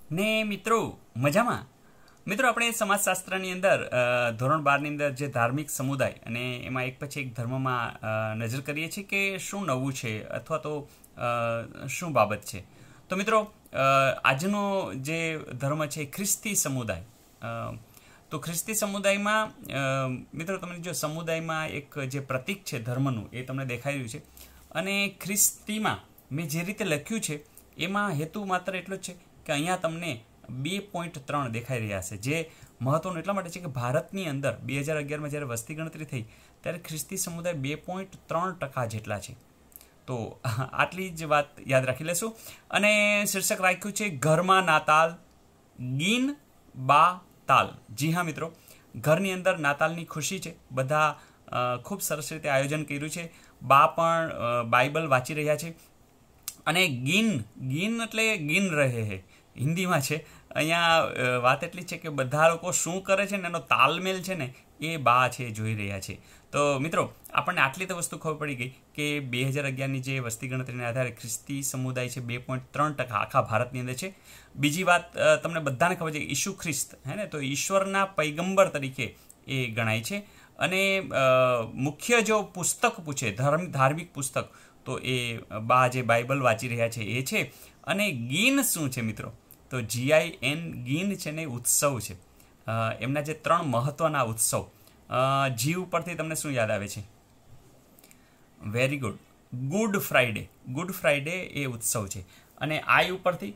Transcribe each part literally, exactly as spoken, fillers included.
ને મિત્રો મજામાં? મિત્રો આપણે સમાજશાસ્ત્રની અંદર ધોરણ બારની અંદર જે ધાર્મિક સમુદાય અને એમાં એક પછી એક ધર્મમાં નજર કરીએ છીએ કે શું નવું છે અથવા તો શું બાબત છે. તો મિત્રો આજનો જે ધર્મ છે ખ્રિસ્તી સમુદાય. તો ખ્રિસ્તી સમુદાયમાં મિત્રો તમને જો સમુદાયમાં એક જે પ્રતીક છે ધર્મનું એ તમને દેખાઈ રહ્યું છે, અને ખ્રિસ્તીમાં મેં જે રીતે લખ્યું છે એમાં હેતુ માત્ર એટલો જ છે કે અહીંયા તમને બે પોઈન્ટ ત્રણ દેખાઈ રહ્યા છે, જે મહત્વનું એટલા માટે છે કે ભારતની અંદર બે હજાર અગિયારમાં જ્યારે વસ્તી ગણતરી થઈ ત્યારે ખ્રિસ્તી સમુદાય બે પોઈન્ટ ત્રણ ટકા જેટલા છે. તો આટલી જ વાત યાદ રાખી લેશું. અને શીર્ષક રાખ્યું છે ઘરમાં નાતાલ ગીન બા તાલ. જી હા મિત્રો, ઘરની અંદર નાતાલની ખુશી છે, બધા ખૂબ સરસ રીતે આયોજન કર્યું છે. બા પણ બાઇબલ વાંચી રહ્યા છે. અને ગીન ગીન એટલે ગીન રહે હે હિન્દીમાં છે. અહીંયા વાત એટલી છે કે બધા લોકો શું કરે છે ને એનો તાલમેલ છે ને એ બા છે જોઈ રહ્યા છે. તો મિત્રો આપણને આટલી તો વસ્તુ ખબર પડી ગઈ કે બે હજાર અગિયારની જે વસ્તી ગણતરીના આધારે ખ્રિસ્તી સમુદાય છે બે પોઈન્ટ ત્રણ ટકા આખા ભારતની અંદર છે. બીજી વાત તમને બધાને ખબર છે કે ઈસુ ખ્રિસ્ત હે ને તો ઈશ્વરના પૈગંબર તરીકે એ ગણાય છે. અને મુખ્ય જો પુસ્તક પૂછે ધર્મ ધાર્મિક પુસ્તક તો એ બા જે બાઇબલ વાંચી રહ્યા છે એ છે. અને ગીન શું છે મિત્રો? તો જીઆઈ એન ગીન છે ને ઉત્સવ છે. એમના જે ત્રણ મહત્વના ઉત્સવ. જી ઉપરથી તમને શું યાદ આવે છે? Very good, good Friday. Good Friday એ ઉત્સવ છે. અને આઈ ઉપરથી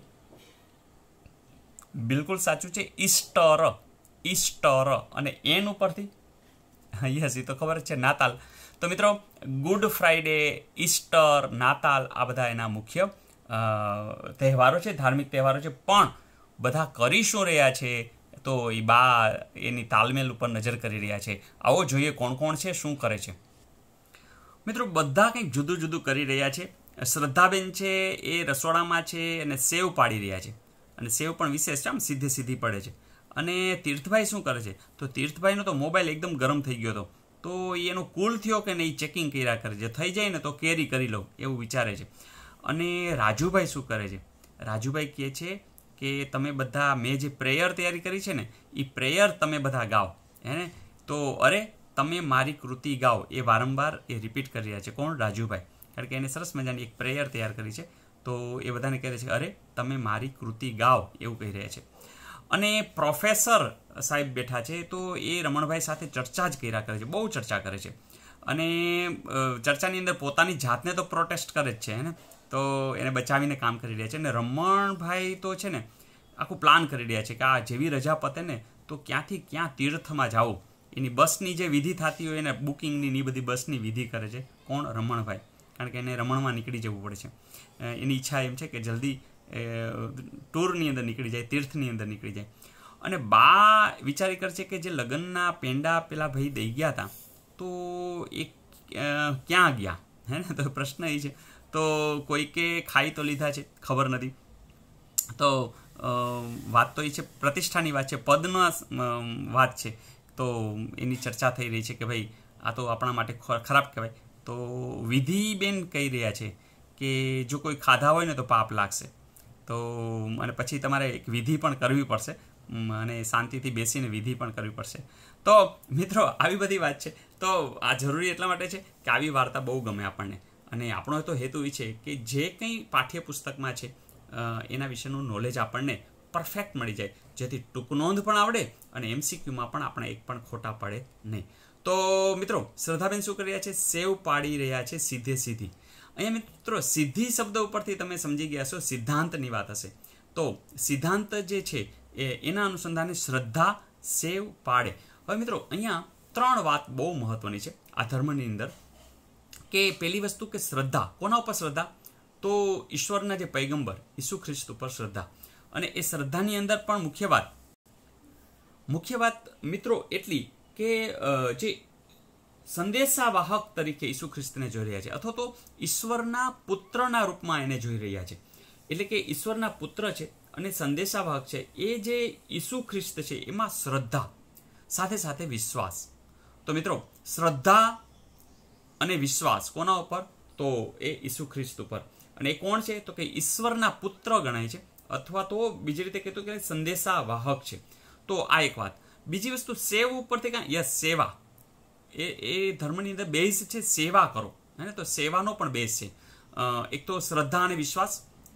બિલકુલ સાચું છે, ઈસ્ટર. ઈસ્ટર. અને એન ઉપરથી યસ, એ તો ખબર જ છે, નાતાલ. તો મિત્રો ગુડ ફ્રાઈડે, ઈસ્ટર, નાતાલ આ બધા એના મુખ્ય તહેવારો છે, ધાર્મિક તહેવારો છે. પણ બધા કરી શું રહ્યા છે? તો એ બા એની તાલમેલ ઉપર નજર કરી રહ્યા છે. આવો જોઈએ કોણ કોણ છે, શું કરે છે. મિત્રો બધા કંઈક જુદું જુદું કરી રહ્યા છે. શ્રદ્ધાબેન છે એ રસોડામાં છે અને સેવ પાડી રહ્યા છે. અને સેવ પણ વિશેષ છે, આમ સીધે સીધી પડે છે. અને તીર્થભાઈ શું કરે છે? તો તીર્થભાઈનો તો મોબાઈલ એકદમ ગરમ થઈ ગયો હતો, તો એનો કૂલ થયો કે નહીં ચેકિંગ કર્યા કરે છે. થઈ જાય ને તો કેરી કરી લઉં એવું વિચારે છે. અને રાજુભાઈ શું કરે છે? રાજુભાઈ કહે છે કે તમે બધા મેં જે પ્રેયર તૈયારી કરી છે ને એ પ્રેયર તમે બધા ગાઓ હે ને. તો અરે તમે મારી કૃતિ ગાઓ એ વારંવાર એ રિપીટ કરી રહ્યા છે. કોણ? રાજુભાઈ. કારણ કે એને સરસ મજાની એક પ્રેયર તૈયાર કરી છે. તો એ બધાને કહે છે અરે તમે મારી કૃતિ ગાઓ એવું કહી રહ્યા છે. અને પ્રોફેસર સાહેબ બેઠા છે, તો એ રમણભાઈ સાથે ચર્ચા જ કર્યા કરે છે, બહુ ચર્ચા કરે છે. અને ચર્ચાની અંદર પોતાની જાતને તો પ્રોટેસ્ટ કરે જ છે હે ને, તો એને બચાવીને કામ કરી રહ્યા છે. અને રમણભાઈ તો છે ને આખું પ્લાન કરી રહ્યા છે કે આ જેવી રજા પતે ને તો ક્યાંથી ક્યાં તીર્થમાં જવું. એની બસની જે વિધિ થતી હોય એને બુકિંગની ની બધી બસની વિધિ કરે છે. કોણ? રમણભાઈ. કારણ કે એને રમણમાં નીકળી જવું પડે છે. એની ઈચ્છા એમ છે કે જલ્દી ટૂરની અંદર નીકળી જાય, તીર્થની અંદર નીકળી જાય. અને બા વિચારી કરે છે કે જે લગ્નના પેંડા પેલા ભાઈ દઈ ગયા હતા તો એ ક્યાં ગયા હે ને. તો પ્રશ્ન એ છે. તો કોઈકે ખાઈ તો લીધા છે, ખબર નથી. તો વાત તો એ છે, પ્રતિષ્ઠાની વાત છે, પદના વાત છે. તો એની ચર્ચા થઈ રહી છે કે ભાઈ આ તો આપણા માટે ખરાબ કહેવાય. તો વિધિબેન કહી રહ્યા છે કે જો કોઈ ખાધા હોય ને તો પાપ લાગશે. તો અને પછી તમારે એક વિધિ પણ કરવી પડશે અને શાંતિથી બેસીને વિધિ પણ કરવી પડશે. તો મિત્રો આવી બધી વાત છે. તો આ જરૂરી એટલા માટે છે કે આવી વાર્તા બહુ ગમે આપણને. અને આપણો તો હેતુ એ છે કે જે કંઈ પાઠ્યપુસ્તકમાં છે એના વિશેનું નોલેજ આપણને પરફેક્ટ મળી જાય, જેથી ટૂંકનોંધ પણ આવડે અને એમસીક્યુમાં પણ આપણે એક પણ ખોટા પડે નહીં. તો મિત્રો શ્રદ્ધાબેન શું કરી રહ્યા છે? સેવ પાડી રહ્યા છે સીધે સીધી. અહીંયા મિત્રો સીધી શબ્દ ઉપરથી તમે સમજી ગયા છો સિદ્ધાંતની વાત હશે. તો સિદ્ધાંત જે છે એ એના અનુસંધાને શ્રદ્ધા સેવ પાડે. હવે મિત્રો અહીંયા ત્રણ વાત બહુ મહત્વની છે આ ધર્મની અંદર. કે પહેલી વસ્તુ કે શ્રદ્ધા. કોના ઉપર શ્રદ્ધા? તો ઈશ્વરના જે પૈગંબર ઈસુ ખ્રિસ્ત ઉપર શ્રદ્ધા. અને એ શ્રદ્ધાની અંદર પણ મુખ્ય વાત મુખ્ય વાત મિત્રો એટલી કે જે સંદેશાવાહક તરીકે ઈસુ ખ્રિસ્તને જોઈ રહ્યા છે, અથવા તો ઈશ્વરના પુત્રના રૂપમાં એને જોઈ રહ્યા છે. એટલે કે ઈશ્વરના પુત્ર છે અને સંદેશાવાહક છે એ જે ઈસુ ખ્રિસ્ત છે એમાં શ્રદ્ધા સાથે સાથે વિશ્વાસ. તો મિત્રો શ્રદ્ધા અને વિશ્વાસ કોના ઉપર? તો એ ઈસુ ખ્રિસ્ત ઉપર. અને એ કોણ છે? તો કે ઈશ્વરના પુત્ર ગણાય છે અથવા તો બીજી રીતે કહેતો કે સંદેશા વાહક છે. તો આ એક વાત. બીજી વસ્તુ સેવ ઉપરથી કાંઈ યસ સેવા, એ એ ધર્મની અંદર બેઝ છે સેવા કરો, હે તો સેવાનો પણ બેઝ છે. એક તો શ્રદ્ધા અને વિશ્વાસ,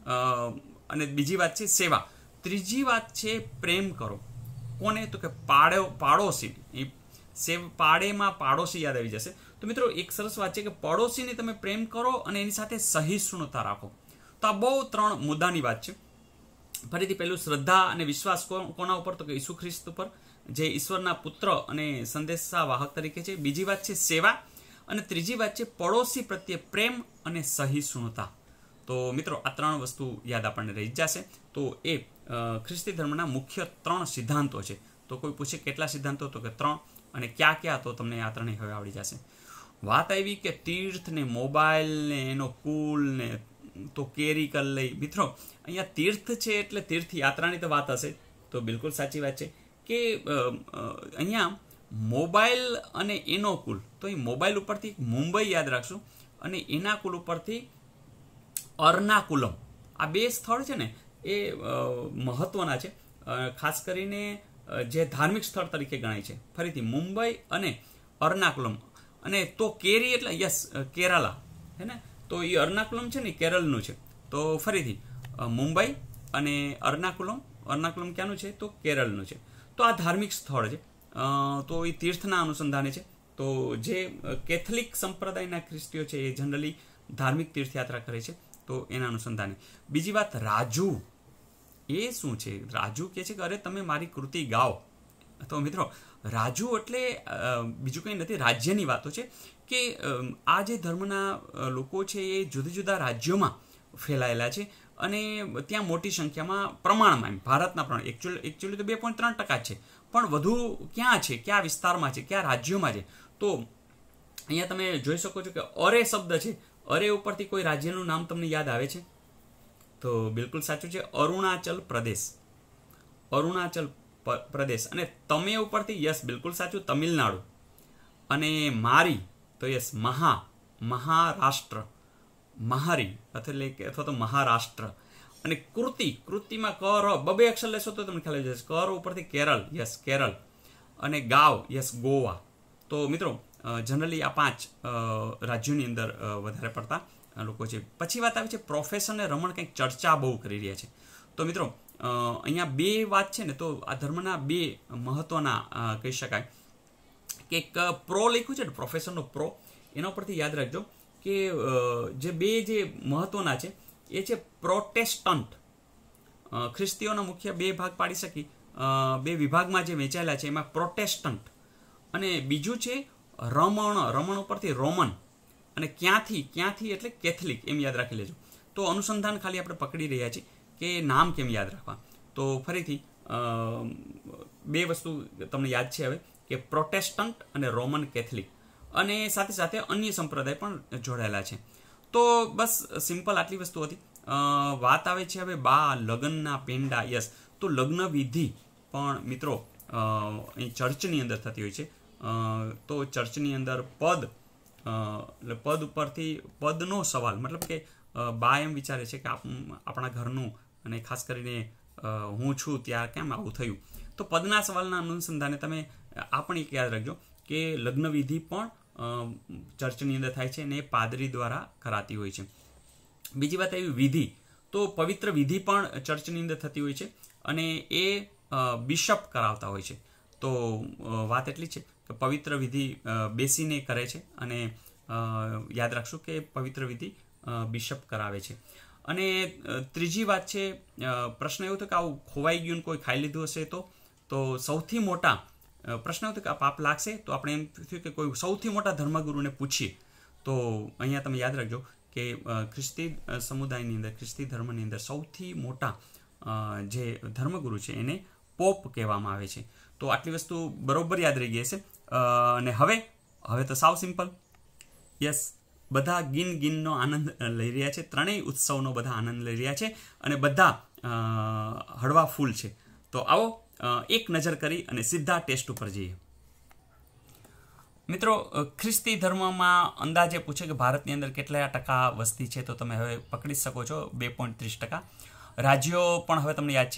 અને બીજી વાત છે સેવા. ત્રીજી વાત છે પ્રેમ કરો. કોને? તો કે પાડો પાડોશી. એ સેવ પાડેમાં પાડોશી યાદ આવી જશે. તો મિત્રો એક સરસ વાત છે કે પડોશીને તમે પ્રેમ કરો અને એની સાથે સહિષ્ણુતા રાખો. તો આ બહુ ત્રણ મુદ્દાની વાત છે. ફરીથી પહેલું શ્રદ્ધા અને વિશ્વાસ કોના ઉપર? તો કે ઈસુ ખ્રિસ્ત ઉપર, જે ઈશ્વરના પુત્ર અને સંદેશા વાહક તરીકે છે. બીજી વાત છે સેવા, અને ત્રીજી વાત છે પડોશી પ્રત્યે પ્રેમ અને સહિષ્ણુતા. તો મિત્રો આ ત્રણ વસ્તુ યાદ આપણને રહી જશે. તો એ ખ્રિસ્તી ધર્મના મુખ્ય ત્રણ સિદ્ધાંતો છે. તો કોઈ પૂછે કેટલા સિદ્ધાંતો? તો કે ત્રણ. અને ક્યાં ક્યાં? તો તમને આ ત્રણેય હવે આવડી જશે. વાત આવી કે તીર્થ ને મોબાઈલ ને એનો કુલ ને તો કેરી કર લઈ. મિત્રો અહીંયા તીર્થ છે એટલે તીર્થયાત્રાની તો વાત હશે, તો બિલકુલ સાચી વાત છે કે અહીંયા મોબાઈલ અને એનો કુલ, તો એ મોબાઈલ ઉપરથી મુંબઈ યાદ રાખશું, અને એના કુલ ઉપરથી અર્નાકુલમ. આ બે સ્થળ છે ને એ મહત્વના છે, ખાસ કરીને જે ધાર્મિક સ્થળ તરીકે ગણાય છે. ફરીથી મુંબઈ અને અર્નાકુલમ. અને તો કેરી એટલે યસ કેરાલા, હે ને, તો એ અર્નાકુલમ છે ને કેરળનું છે. તો ફરીથી મુંબઈ અને અર્નાકુલમ. અર્નાકુલમ ક્યાંનું છે? તો કેરળનું છે. તો આ ધાર્મિક સ્થળ છે, તો એ તીર્થના અનુસંધાને છે. તો જે કેથલિક સંપ્રદાયના ખ્રિસ્તીઓ છે એ જનરલી ધાર્મિક તીર્થયાત્રા કરે છે, તો એના અનુસંધાને. બીજી વાત રાજુ. એ શું છે? રાજુ કહે છે કે અરે તમે મારી કૃતિ ગાઓ. તો મિત્રો રાજુ એટલે બીજું કંઈ નથી, રાજ્યની વાતો છે કે આ જે ધર્મના લોકો છે એ જુદા જુદા રાજ્યોમાં ફેલાયેલા છે, અને ત્યાં મોટી સંખ્યામાં પ્રમાણમાં, એમ ભારતના પ્રમાણ એકચ્યુઅલી એકચ્યુઅલી તો બે પોઈન્ટ ત્રણ ટકા છે, પણ વધુ ક્યાં છે, કયા વિસ્તારમાં છે, કયા રાજ્યોમાં છે. તો અહીંયા તમે જોઈ શકો છો કે અરે શબ્દ છે. અરે ઉપરથી કોઈ રાજ્યનું નામ તમને યાદ આવે છે? તો બિલકુલ સાચું છે, અરુણાચલ પ્રદેશ. અરુણાચલ પ્રદેશ. અને તમે ઉપરથી યસ બિલકુલ સાચું, તમિલનાડુ. અને મારી તો યસ મહા મહારાષ્ટ્ર. મહારી એટલે કે અથવા તો મહારાષ્ટ્ર. અને કૃતિ, કૃતિમાં કર બબે અક્ષર લેશો તો તમને ખ્યાલ આવી જશે. કર ઉપરથી કેરળ, યસ કેરળ. અને ગાવ, યસ ગોવા. તો મિત્રો જનરલી આ પાંચ રાજ્યોની અંદર વધારે પડતા લોકો છે. પછી વાત આવી છે પ્રોફેશન ને રમણ, કંઈક ચર્ચા બહુ કરી રહ્યા છે. તો મિત્રો અહીંયા બે વાત છે ને, તો આ ધર્મના બે મહત્વના કહી શકાય કે એક પ્રો લખ્યું છે ને, પ્રોફેશનનો પ્રો, એના ઉપરથી યાદ રાખજો કે જે બે જે મહત્વના છે એ છે પ્રોટેસ્ટન્ટ. ખ્રિસ્તીઓના મુખ્ય બે ભાગ પાડી શકી, બે વિભાગમાં જે વેચાયેલા છે એમાં પ્રોટેસ્ટન્ટ, અને બીજું છે રમણ. રમણ ઉપરથી રોમન. અને ક્યાંથી? ક્યાંથી એટલે કેથલિક, એમ યાદ રાખી લેજો. તો અનુસંધાન ખાલી આપણે પકડી રહ્યા છીએ કે નામ કેમ યાદ રાખવા. તો ફરીથી બે વસ્તુ તમને યાદ છે હવે કે પ્રોટેસ્ટન્ટ અને રોમન કેથલિક, અને સાથે સાથે અન્ય સંપ્રદાય પણ જોડાયેલા છે. તો બસ સિમ્પલ આટલી વસ્તુ હતી. વાત આવે છે હવે બા લગ્નના પેંડા. યસ, તો લગ્ન વિધિ પણ મિત્રો અહીં ચર્ચની અંદર થતી હોય છે. તો ચર્ચની અંદર પદ, એટલે પદ ઉપરથી પદનો સવાલ, મતલબ કે બા એમ વિચારે છે કે આપણા ઘરનું, અને ખાસ કરીને હું છું ત્યાં કેમ આવું થયું. તો પદના સવાલના અનુસંધાને તમે આ પણ એક યાદ રાખજો કે લગ્ન વિધિ પણ ચર્ચની અંદર થાય છે, અને એ પાદરી દ્વારા કરાતી હોય છે. બીજી વાત એવી વિધિ, તો પવિત્ર વિધિ પણ ચર્ચની અંદર થતી હોય છે, અને એ બિશપ કરાવતા હોય છે. તો વાત એટલી છે કે પવિત્ર વિધિ બેસીને કરે છે, અને યાદ રાખશું કે પવિત્ર વિધિ બિશપ કરાવે છે. અને ત્રીજી વાત છે, પ્રશ્ન એવો હતો કે આવું ખોવાઈ ગયું, કોઈ ખાઈ લીધું હશે તો તો સૌથી મોટા પ્રશ્ન હતો કે આ પાપ લાગશે, તો આપણે એમ થયું કે કોઈ સૌથી મોટા ધર્મગુરુને પૂછીએ. તો અહીંયા તમે યાદ રાખજો કે ખ્રિસ્તી સમુદાયની અંદર, ખ્રિસ્તી ધર્મની અંદર સૌથી મોટા જે ધર્મગુરુ છે એને પોપ કહેવામાં આવે છે. તો આટલી વસ્તુ બરોબર યાદ રહી ગઈ હશે. અને હવે હવે તો સાવ સિમ્પલ. યસ, બધા ગિન ગિનનો આનંદ લઈ રહ્યા છે, ત્રણેય ઉત્સવનો બધા આનંદ લઈ રહ્યા છે, અને બધા હળવા ફૂલ છે. તો આવો એક નજર કરી અને સીધા ટેસ્ટ ઉપર જઈએ. મિત્રો ખ્રિસ્તી ધર્મમાં અંદાજે પૂછે કે ભારતની અંદર કેટલા ટકા વસ્તી છે, તો તમે હવે પકડી શકો છો બે પોઈન્ટ ત્રીસ ટકા. રાજ્યો પણ હવે તમને યાદ છે,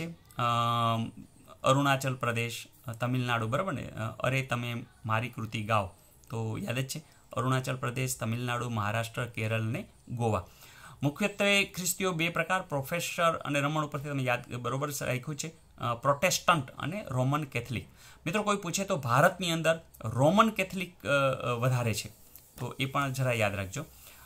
અરુણાચલ પ્રદેશ, તમિલનાડુ, બરાબર ને? અરે તમે મારી કૃતિ ગાઓ, તો યાદ જ છે અરુણાચલ પ્રદેશ, તમિલનાડુ, મહારાષ્ટ્ર, કેરળ ને ગોવા. મુખ્યત્વે ખ્રિસ્તીઓ બે પ્રકાર, પ્રોફેસર અને રમણ ઉપરથી તમે યાદ બરોબર રાખ્યું છે, પ્રોટેસ્ટન્ટ અને રોમન કેથલિક. મિત્રો કોઈ પૂછે તો ભારતની અંદર રોમન કેથલિક વધારે છે, તો એ પણ જરા યાદ રાખજો.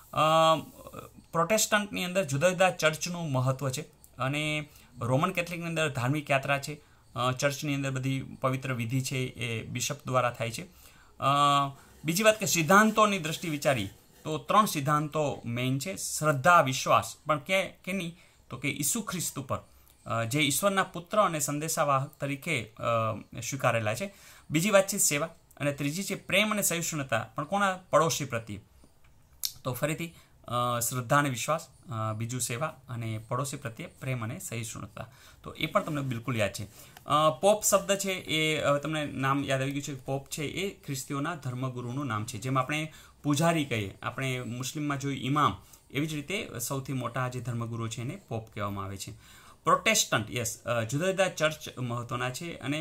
પ્રોટેસ્ટન્ટની અંદર જુદા જુદા ચર્ચનું મહત્વ છે અને રોમન કેથલિકની અંદર ધાર્મિક યાત્રા છે, ચર્ચની અંદર બધી પવિત્ર વિધિ છે એ બિશપ દ્વારા થાય છે. બીજી વાત કે સિદ્ધાંતોની દ્રષ્ટિ વિચારી તો ત્રણ સિદ્ધાંતો મેઇન છે. શ્રદ્ધા, વિશ્વાસ, પણ કે કેની તો કે ઈસુ ખ્રિસ્ત ઉપર, જે ઈશ્વરના પુત્ર અને સંદેશાવાહક તરીકે સ્વીકારેલા છે. બીજી વાત છે સેવા, અને ત્રીજી છે પ્રેમ અને સહિષ્ણુતા, પણ કોના? પડોશી પ્રત્યે. તો ફરીથી શ્રદ્ધા અને વિશ્વાસ, બીજું સેવા, અને પડોશી પ્રત્યે પ્રેમ અને સહિષ્ણુતા. તો એ પણ તમને બિલકુલ યાદ છે. પોપ શબ્દ છે એ તમને નામ યાદ આવી ગયું છે. પોપ છે એ ખ્રિસ્તીઓના ધર્મગુરુનું નામ છે. જેમ આપણે પૂજારી કહીએ, આપણે મુસ્લિમમાં જોયું ઇમામ, એવી જ રીતે સૌથી મોટા જે ધર્મગુરુ છે એને પોપ કહેવામાં આવે છે. પ્રોટેસ્ટન્ટ, યસ, જુદા જુદા ચર્ચ મહત્વના છે. અને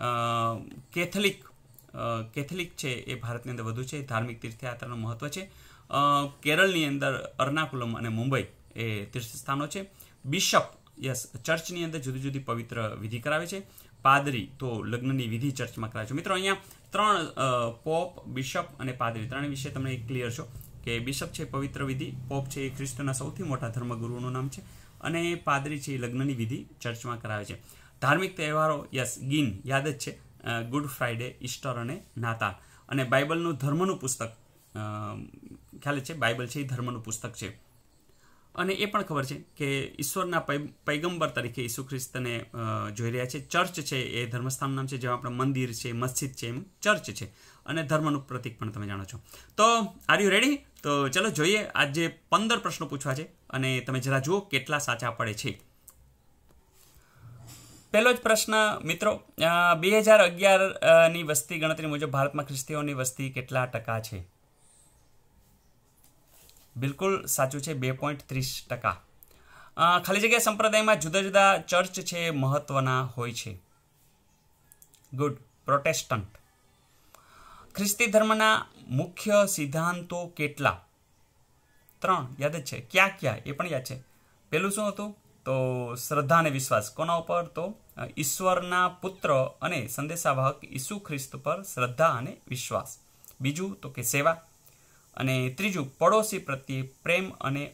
કેથલિક કેથલિક છે એ ભારતની અંદર વધુ છે, ધાર્મિક તીર્થયાત્રાનું મહત્વ છે. કેરળની અંદર અર્નાકુલમ અને મુંબઈ એ તીર્થસ્થાનો છે. બિશપ, યસ, ચર્ચની અંદર જુદી જુદી પવિત્ર વિધિ કરાવે છે. પાદરી તો લગ્નની વિધિ ચર્ચમાં કરાવે છે. મિત્રો અહીંયા ત્રણ પોપ, બિશપ અને પાદરી ત્રણેય વિશે તમને ક્લિયર છો કે બિશપ છે પવિત્ર વિધિ, પોપ છે એ ખ્રિસ્તના સૌથી મોટા ધર્મગુરુનું નામ છે, અને પાદરી છે એ લગ્નની વિધિ ચર્ચમાં કરાવે છે. ધાર્મિક તહેવારો, યસ, ગીન યાદ જ છે, ગુડ ફ્રાઇડે, ઈસ્ટર અને નાતાલ. અને બાઇબલનું ધર્મનું પુસ્તક, ખ્યાલ છે બાઇબલ છે એ ધર્મનું પુસ્તક છે. અને એ પણ ખબર છે કે ઈશ્વરના પૈગંબર તરીકે ઈસુ ખ્રિસ્તને જોઈ રહ્યા છે. ચર્ચ છે એ ધર્મસ્થાનનું નામ છે, જેમાં આપણે મંદિર છે, મસ્જિદ છે, એમ ચર્ચ છે. અને ધર્મનું પ્રતીક પણ તમે જાણો છો. તો આર યુ રેડી? તો ચલો જોઈએ. આજે પંદર પ્રશ્નો પૂછવા છે અને તમે જરા જુઓ કેટલા સાચા પડે છે. પહેલો જ પ્રશ્ન મિત્રો, બે હજાર અગિયાર ની વસ્તી ગણતરી મુજબ ભારતમાં ખ્રિસ્તીઓની વસ્તી કેટલા ટકા છે? બિલકુલ સાચું છે, બે પોઈન્ટ ત્રીસ ટકા. ખાલી જગ્યા સંપ્રદાયમાં જુદા જુદા ચર્ચ છે મહત્વના હોય છે. ગુડ. પ્રોટેસ્ટન્ટ. ખ્રિસ્તી ધર્મના મુખ્ય સિદ્ધાંતો કેટલા? ત્રણ. યાદ જ છે. ક્યાં ક્યાં એ પણ યાદ છે. પેલું શું હતું? તો શ્રદ્ધા અને વિશ્વાસ. કોના ઉપર? તો ઈશ્વરના પુત્ર અને સંદેશાવાહક ઈસુ ખ્રિસ્ત પર શ્રદ્ધા અને વિશ્વાસ. બીજું તો કે સેવા. અને ત્રીજું પડોશી પ્રત્યે પ્રેમ અને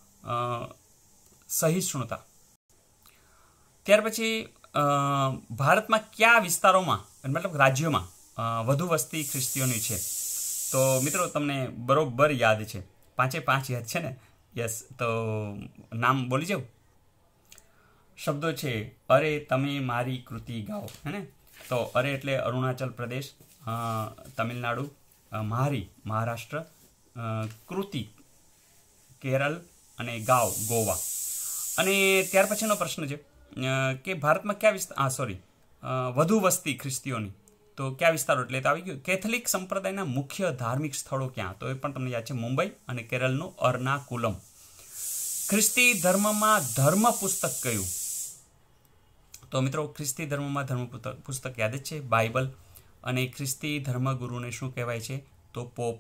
સહિષ્ણુતા. ત્યાર પછી ભારતમાં કયા વિસ્તારોમાં, મતલબ રાજ્યોમાં વધુ વસ્તી ખ્રિસ્તીઓની છે? તો મિત્રો તમને બરોબર યાદ છે, પાંચે પાંચ યાદ છે ને? યસ. તો નામ બોલી જાઉં. શબ્દો છે અરે તમે મારી કૃતિ ગાઓ, હે ને? તો અરે એટલે અરુણાચલ પ્રદેશ, તમિલનાડુ, મારી મહારાષ્ટ્ર, કૃતિ કેરળ અને ગાવ ગોવા. અને ત્યાર પછીનો પ્રશ્ન છે કે ભારતમાં કયા વિસ્તાર, હા સોરી વધુ વસ્તી ખ્રિસ્તીઓની, તો કયા વિસ્તારો? એટલે તો આવી ગયું. કેથલિક સંપ્રદાયના મુખ્ય ધાર્મિક સ્થળો ક્યાં? તો એ પણ તમને યાદ છે, મુંબઈ અને કેરળનું અર્નાકુલમ. ખ્રિસ્તી ધર્મમાં ધર્મ પુસ્તક કયું? તો મિત્રો ખ્રિસ્તી ધર્મમાં ધર્મ પુસ્તક યાદ જ છે, બાઇબલ. અને ખ્રિસ્તી ધર્મગુરુને શું કહેવાય છે? તો પોપ.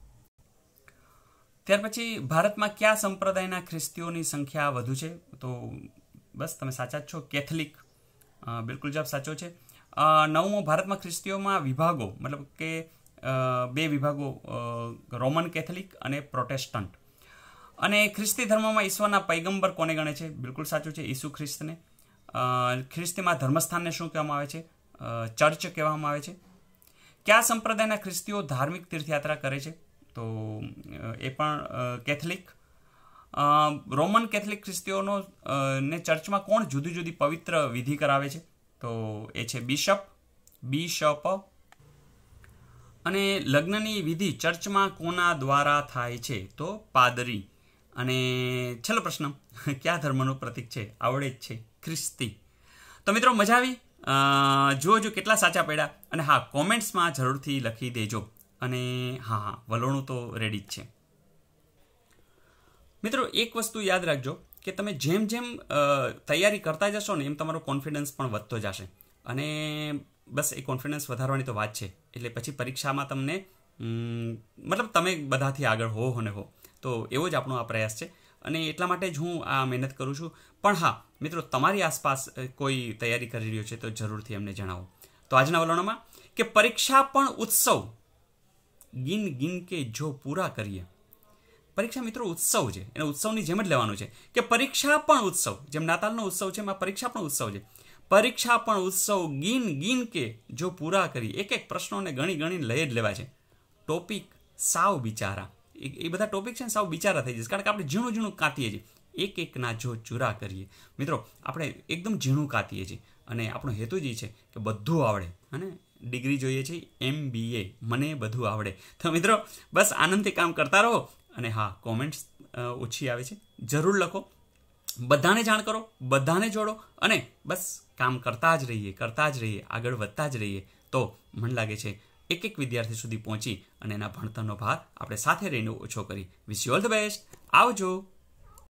ત્યાર પછી ભારતમાં કયા સંપ્રદાયના ખ્રિસ્તીઓની સંખ્યા વધુ છે? તો બસ તમે સાચા જ છો, કેથલિક. બિલકુલ જવાબ સાચો છે. નવમો, ભારતમાં ખ્રિસ્તીઓમાં વિભાગો, મતલબ કે બે વિભાગો, રોમન કેથલિક અને પ્રોટેસ્ટન્ટ. અને ખ્રિસ્તી ધર્મમાં ઈશ્વરના પૈગંબર કોને ગણે છે? બિલકુલ સાચું છે, ઈસુ ખ્રિસ્તને. ખ્રિસ્તીમાં ધર્મસ્થાનને શું કહેવામાં આવે છે? ચર્ચ કહેવામાં આવે છે. કયા સંપ્રદાયના ખ્રિસ્તીઓ ધાર્મિક તીર્થયાત્રા કરે છે? તો એ પણ કેથલિક. રોમન કેથલિક ખ્રિસ્તીઓનો ને ચર્ચમાં કોણ જુદી જુદી પવિત્ર વિધિ કરાવે છે? તો એ છે બિશપ. બિશપ. અને લગ્નની વિધિ ચર્ચમાં કોના દ્વારા થાય છે? તો પાદરી. અને છેલ્લો પ્રશ્ન, કયા ધર્મનું પ્રતીક છે? આવડે જ છે, ખ્રિસ્તી. તો મિત્રો મજા આવી? જુઓ જો કેટલા સાચા પડ્યા. અને હા, કોમેન્ટ્સમાં જરૂરથી લખી દેજો. અને હા હા વલોણું તો રેડી જ છે. મિત્રો એક વસ્તુ યાદ રાખજો કે તમે જેમ જેમ તૈયારી કરતા જશો ને એમ તમારો કોન્ફિડન્સ પણ વધતો જશે. અને બસ એ કોન્ફિડન્સ વધારવાની તો વાત છે. એટલે પછી પરીક્ષામાં તમને મતલબ તમે બધાથી આગળ હો ને હો. તો એવો જ આપણો આ પ્રયાસ છે અને એટલા માટે જ હું આ મહેનત કરું છું. પણ હા મિત્રો, તમારી આસપાસ કોઈ તૈયારી કરી રહ્યો છે તો જરૂરથી એમને જણાવો. તો આજના વલણોમાં કે પરીક્ષા પણ ઉત્સવ, ગિન ગિન કે જો પૂરા કરીએ. પરીક્ષા મિત્રો ઉત્સવ છે, એને ઉત્સવની જેમ જ લેવાનું છે કે પરીક્ષા પણ ઉત્સવ, જેમ નાતાલનો ઉત્સવ છે એમાં પરીક્ષા પણ ઉત્સવ છે. પરીક્ષા પણ ઉત્સવ ગિન ગિન કે જો પૂરા કરી. એક એક પ્રશ્નોને ગણી ગણીને લઈ જ લેવા છે. ટોપિક સાવ બિચારા, એ બધા ટોપિક છે ને સાવ બિચારા થઈ જશે, કારણ કે આપણે ઝીણું ઝીણું કાતીએ છીએ. એક એકના જો ચૂરા કરીએ. મિત્રો આપણે એકદમ ઝીણું કાતીએ છીએ અને આપણો હેતુ જ એ છે કે બધું આવડે. અને ડિગ્રી જોઈએ છે એમ બી એ, મને બધું આવડે. તો મિત્રો બસ આનંદથી કામ કરતા રહો. અને હા, કોમેન્ટ્સ ઓછી આવે છે, જરૂર લખો, બધાને જાણ કરો, બધાને જોડો અને બસ કામ કરતા જ રહીએ કરતા જ રહીએ આગળ વધતા જ રહીએ. તો મને લાગે છે એક એક વિદ્યાર્થી સુધી પહોંચી અને એના ભણતરનો ભાર આપણે સાથે રહીને ઓછો કરી. Wish you all the best. આવજો.